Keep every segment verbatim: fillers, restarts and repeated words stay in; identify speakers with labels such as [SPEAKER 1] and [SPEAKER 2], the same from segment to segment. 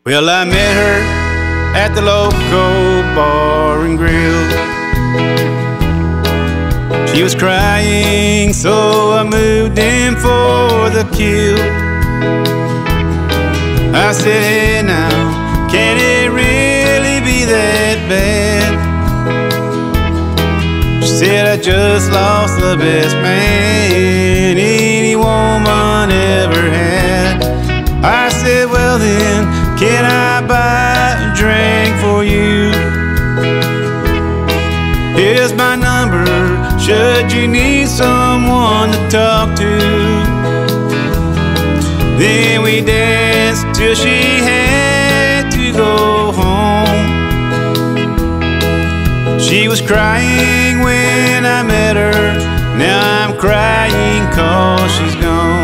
[SPEAKER 1] Well, I met her at the Loco Bar and Grill. She was crying, so I moved in for the kill. I said, hey now, can it really be that bad? She said, I just lost the best man any woman ever had. I said, well then, can I buy a drink for you? Here's my number, should you need someone to talk to. Then we danced till she had to go home. She was crying when I met her, now I'm crying 'cause she's gone.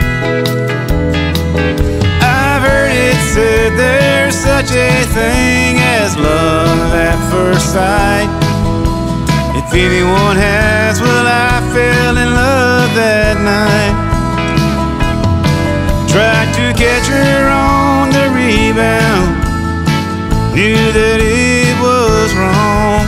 [SPEAKER 1] I've heard it said there's such a thing as love at first sight. If anyone has, well, I fell in love that night. Tried to catch her on the rebound, knew that it was wrong.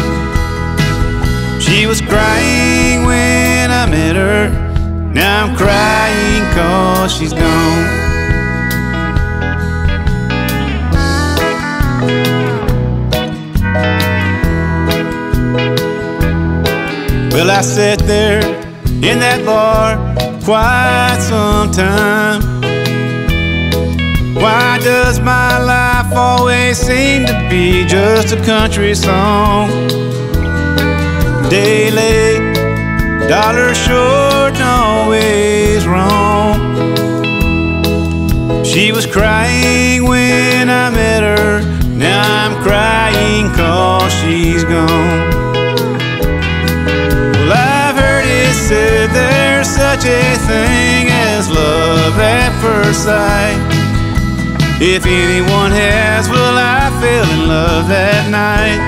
[SPEAKER 1] She was crying when I met her, now I'm crying 'cause she's gone. Well, I sat there in that bar quite some time. Why does my life always seem to be just a country song? Day late, dollar short, and always wrong. She was crying when I met her, now I'm crying 'cause she's gone. Well, I've heard it said there's such a thing as love at first sight. If anyone has, well, I fell in love that night.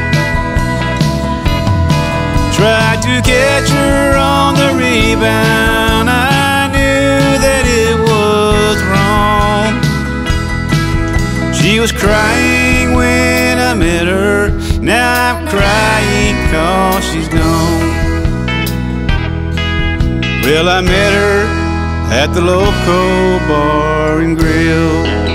[SPEAKER 1] Tried to catch her on the rebound, I knew that it was wrong. She was crying when I met her, now I'm crying 'cause she's gone. Well, I met her at the Loco Bar and Grill.